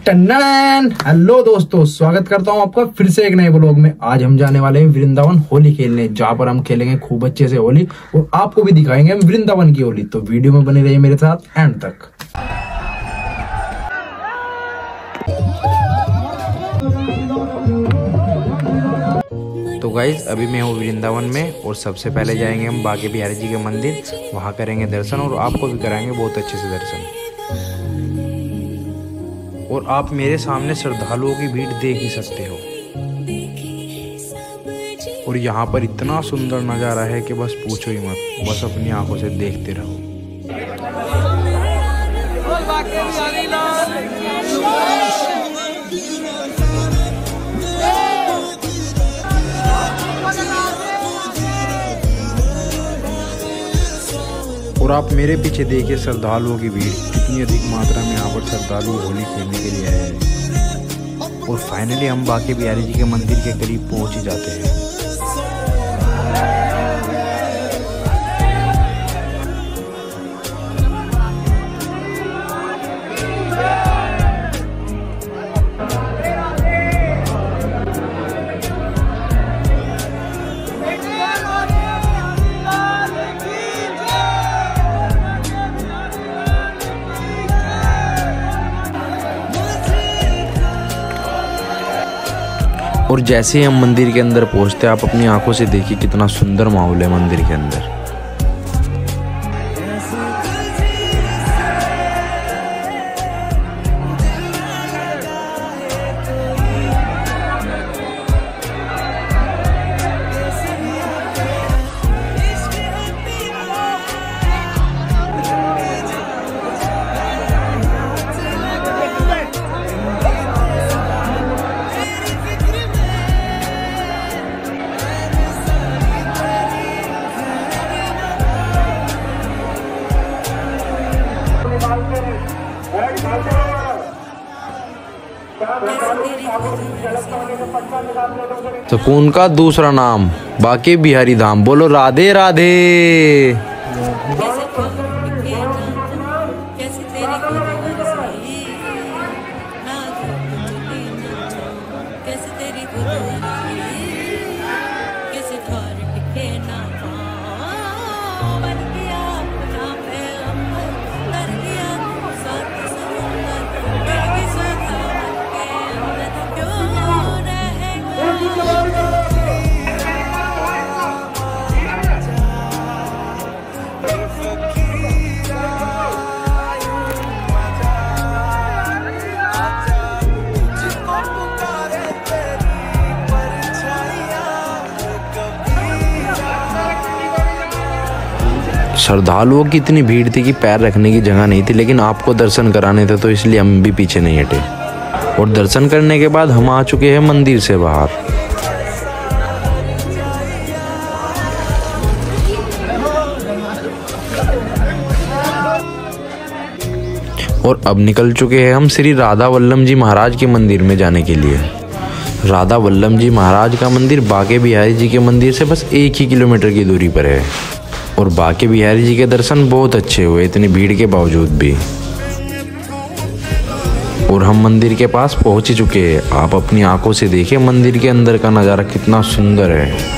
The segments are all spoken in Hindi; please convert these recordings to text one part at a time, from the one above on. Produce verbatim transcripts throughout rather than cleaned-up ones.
टन्नन हेलो दोस्तों, स्वागत करता हूं आपका फिर से एक नए ब्लॉग में। आज हम जाने वाले हैं वृंदावन होली खेलने, जहां पर हम खेलेंगे खूब अच्छे से होली और आपको भी दिखाएंगे हम वृंदावन की होली। तो वीडियो में बने रहिए मेरे साथ एंड तक। तो गाइज अभी मैं हूँ वृंदावन में और सबसे पहले जाएंगे हम बांके बिहारी जी के मंदिर, वहाँ करेंगे दर्शन और आपको भी कराएंगे बहुत अच्छे से दर्शन। और आप मेरे सामने श्रद्धालुओं की भीड़ देख ही सकते हो और यहाँ पर इतना सुंदर नज़ारा है कि बस पूछो ही मत, बस अपनी आंखों से देखते रहो। और आप मेरे पीछे देखिए श्रद्धालुओं की भीड़, कितनी अधिक मात्रा में यहाँ पर श्रद्धालु होली खेलने के लिए आए हैं। और फाइनली हम बांके बिहारी जी के मंदिर के करीब पहुँच ही जाते हैं। और जैसे ही हम मंदिर के अंदर पहुंचते हैं, आप अपनी आंखों से देखिए कितना सुंदर माहौल है मंदिर के अंदर। सुकून का दूसरा नाम बांके बिहारी धाम। बोलो राधे राधे। श्रद्धालुओं की इतनी भीड़ थी कि पैर रखने की जगह नहीं थी, लेकिन आपको दर्शन कराने थे तो इसलिए हम भी पीछे नहीं हटे। और दर्शन करने के बाद हम आ चुके हैं मंदिर से बाहर। और अब निकल चुके हैं हम श्री राधा वल्लभ जी महाराज के मंदिर में जाने के लिए। राधा वल्लभ जी महाराज का मंदिर बांके बिहारी जी के मंदिर से बस एक ही किलोमीटर की दूरी पर है। और बांके बिहारी जी के दर्शन बहुत अच्छे हुए इतनी भीड़ के बावजूद भी। और हम मंदिर के पास पहुंच ही चुके हैं। आप अपनी आंखों से देखिए मंदिर के अंदर का नज़ारा कितना सुंदर है।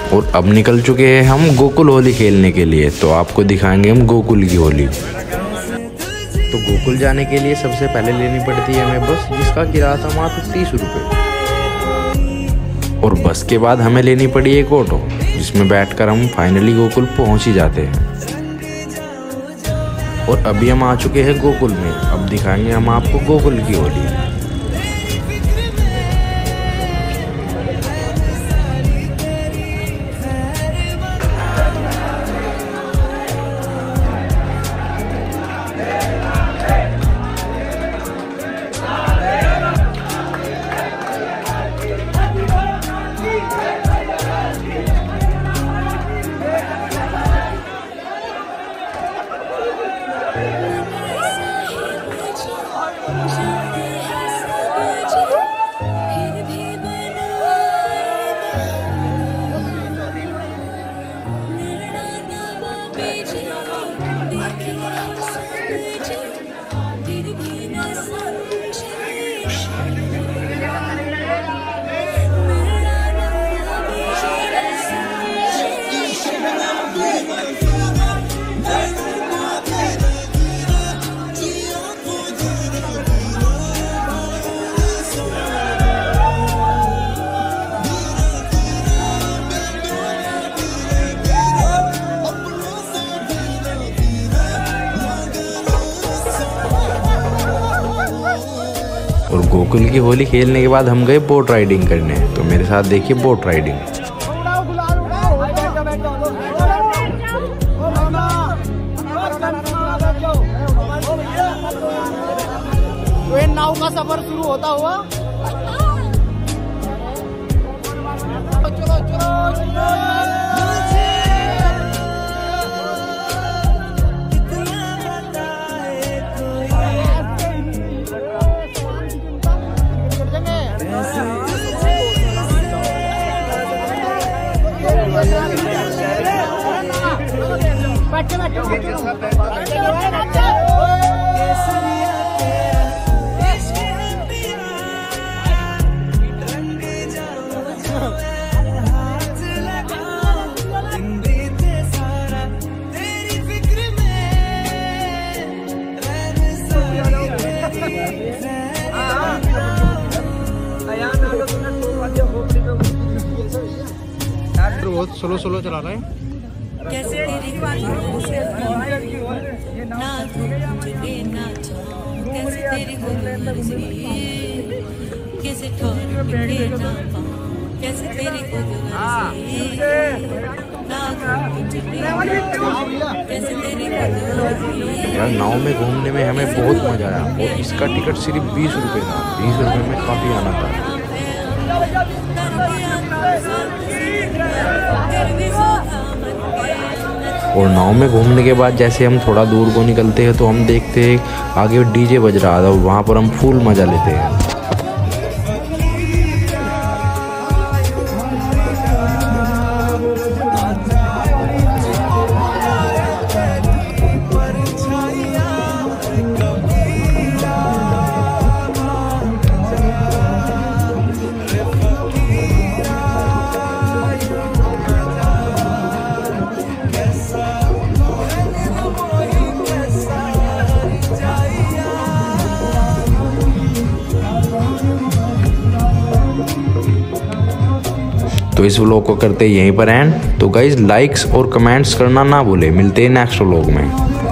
और अब निकल चुके हैं हम गोकुल होली खेलने के लिए। तो आपको दिखाएंगे हम गोकुल की होली। तो गोकुल जाने के लिए सबसे पहले लेनी पड़ती है हमें बस, जिसका किराया था मात्र तीस रुपये। और बस के बाद हमें लेनी पड़ी एक ऑटो, जिसमें बैठकर हम फाइनली गोकुल पहुंच ही जाते हैं। और अभी हम आ चुके हैं गोकुल में। अब दिखाएंगे हम आपको गोकुल की होली। और गोकुल की होली खेलने के बाद हम गए बोट राइडिंग करने। तो मेरे साथ देखिए बोट राइडिंग। नाव का सफर शुरू होता हुआ। चलो चलो बैठे बैठे बहुत स्लो स्लो चला रहा है। कैसे तेरी ना तुझे ना कैसे तेरी कैसे ठोर ना कैसे तेरी यार नाव में घूमने में हमें बहुत मजा आया। और इसका टिकट सिर्फ बीस रुपये था। बीस रुपये में काफ़ी आना था। और नाव में घूमने के बाद जैसे हम थोड़ा दूर को निकलते हैं तो हम देखते हैं आगे डीजे बज रहा था। वहाँ पर हम फुल मज़ा लेते हैं। तो इस व्लॉग को करते यहीं पर एंड। तो गाइज लाइक्स और कमेंट्स करना ना भूले। मिलते हैं नेक्स्ट व्लॉग में।